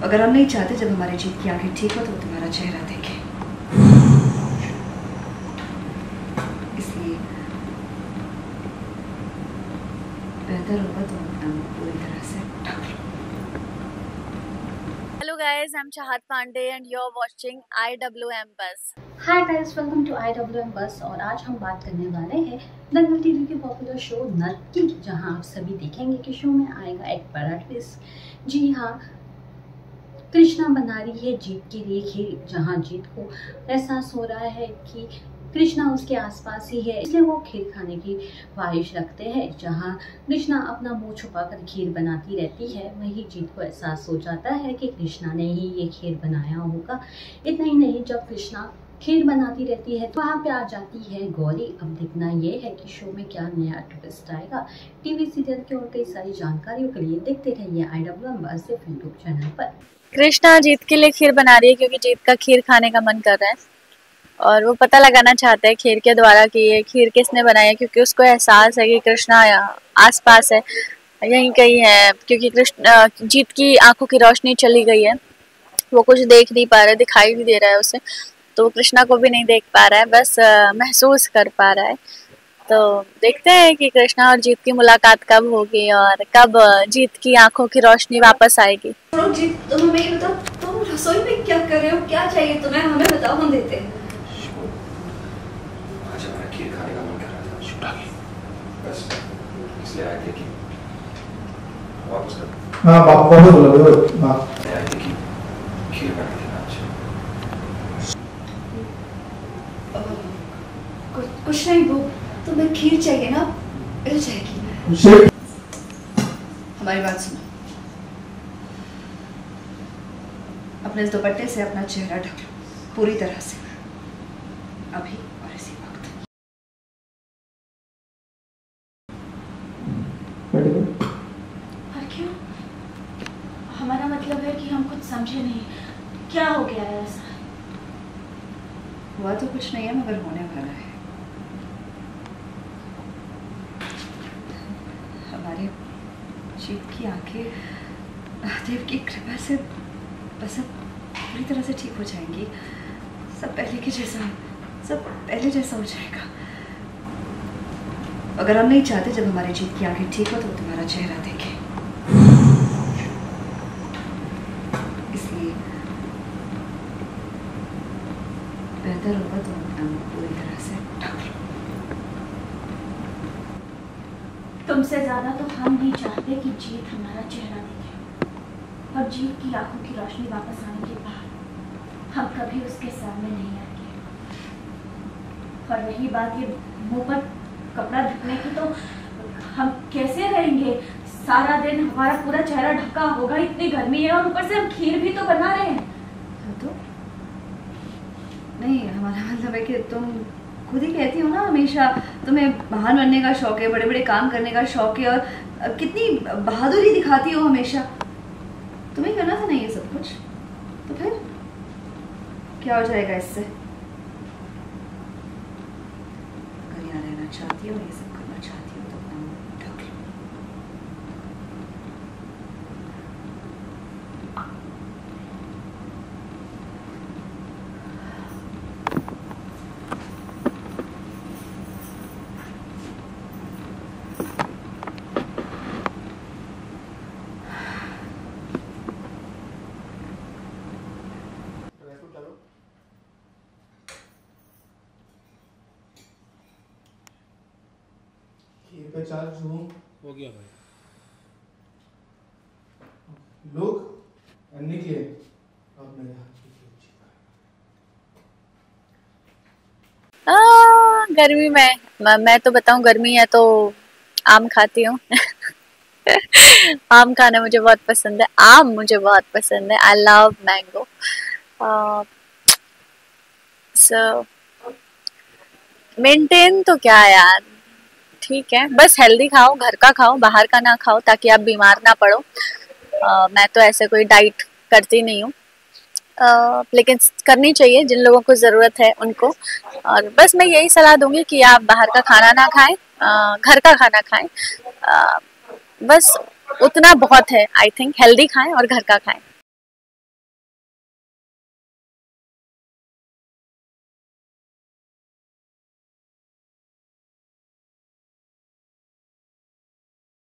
अगर हम नहीं चाहते जब हमारी जीत की आंखें ठीक हो तो वो तुम्हारा चेहरा देखे, इसलिए बेहतर होगा तुम अपना मुंह पूरी तरह से ढक लो। Hello guys, I'm Chahat Pandey and you're watching IWM Buzz. Hi guys, welcome to IWM Buzz. और आज हम बात करने वाले हैं दंगल टीवी के पॉपुलर शो नर्क की, जहां आप सभी देखेंगे कि शो में आएगा एक बड़ा ट्विस्ट। जी हाँ, कृष्णा बना रही है जीत के लिए खीर, जहां जीत को एहसास हो रहा है कि कृष्णा उसके आसपास ही है, इसलिए वो खीर खाने की ख्वाहिश रखते हैं। जहां कृष्णा अपना मुंह छुपाकर खीर बनाती रहती है, वहीं जीत को एहसास हो जाता है कि कृष्णा ने ही ये खीर बनाया होगा। इतना ही नहीं, जब कृष्णा खीर बनाती रहती है तो वहाँ पे आ जाती है गौरी। अब देखना ये है कि शो में क्या नया ट्विस्ट आएगा। टीवी सीरियल की और कई सारी जानकारियों के लिए देखते रहिए IWM बस यूट्यूब चैनल पर। कृष्णा जीत के लिए खीर बना रही है क्योंकि जीत का खीर खाने का मन कर रहा है और वो पता लगाना चाहता है खीर के द्वारा कि ये खीर किसने बनाई है, क्योंकि उसको एहसास है कि कृष्णा आसपास है, यहीं कहीं है। क्योंकि कृष्णा जीत की आंखों की रोशनी चली गई है, वो कुछ देख नहीं पा रहा है, दिखाई नहीं दे रहा है उसे, तो कृष्णा को भी नहीं देख पा रहा है, बस महसूस कर पा रहा है। तो देखते हैं कि कृष्णा और जीत की मुलाकात कब होगी और कब जीत की आंखों की रोशनी वापस आएगी। जीत, तुम हमें ये बताओ, तुम रसोई में क्या कर रहे हो, क्या चाहिए तुम्हें, हमें बताओ, हम देते हैं। आज हमारा खीर खाने का मन कर रहा था, बस इसलिए आए थे कि वापस कर। हाँ बाप को बोलो हाँ। आए थे कि खीर बना देना आज। कुछ नहीं, वो तुम्हें खीर चाहिए ना, मिल जाएगी। हमारी बात सुनो, अपने इस दुपट्टे से अपना चेहरा ढक लो पूरी तरह से, अभी और इसी वक्त। पर क्यों? हमारा मतलब है कि हम कुछ समझे नहीं, क्या हो गया है ऐसा? हुआ तो कुछ नहीं है, मगर होने वाला है। हमारी जीत की आंखें देव की कृपा से बस अब पूरी तरह से ठीक हो जाएंगी। सब पहले के जैसा, सब पहले जैसा हो जाएगा। अगर हम नहीं चाहते जब हमारी जीत की आंखें ठीक हो तो वो तुम्हारा चेहरा देखे, इसलिए बेहतर होगा तुम अपना मुंह पूरी तरह से ढक लो। तुमसे ज्यादा तो हम नहीं चाहते कि जीत हमारा चेहरा देखे, और जीत की आंखों की रोशनी वापस आने के बाद हम कभी उसके सामने नहीं आएंगे। और रही बात ये मुंह पर कपड़ा ढकने की, तो हम कैसे रहेंगे? सारा दिन हमारा पूरा चेहरा ढका होगा, इतनी गर्मी है, और ऊपर से हम खीर भी तो बना रहे हैं। तो नहीं, हमारा मतलब है कि तुम खुद ही कहती हो ना हमेशा तुम्हें महान बनने का शौक है, बड़े बड़े काम करने का शौक है, और कितनी बहादुरी दिखाती हो हमेशा। तुम्हें करना था ना ये सब कुछ, तो फिर क्या हो जाएगा इससे? अगर यहाँ रहना चाहती हो, ये सब करना चाहती हो, तो अपना मुंह ढक लो। खीर पे चार्ज हूँ हो गया भाई। लोग निकले, अब मेरे हाथ की खीर छिपा। गर्मी में मैं तो बताऊं, गर्मी है तो आम खाती हूँ। आम खाना मुझे बहुत पसंद है, आम मुझे बहुत पसंद है। I love mango. So maintain तो क्या यार, ठीक है, बस हेल्दी खाओ, घर का खाओ, बाहर का ना खाओ, ताकि आप बीमार ना पड़ो। मैं तो ऐसे कोई डाइट करती नहीं हूँ, लेकिन करनी चाहिए जिन लोगों को ज़रूरत है उनको। और बस मैं यही सलाह दूंगी कि आप बाहर का खाना ना खाएं, घर का खाना खाएं। बस उतना बहुत है, आई थिंक हेल्दी खाएं और घर का खाएं।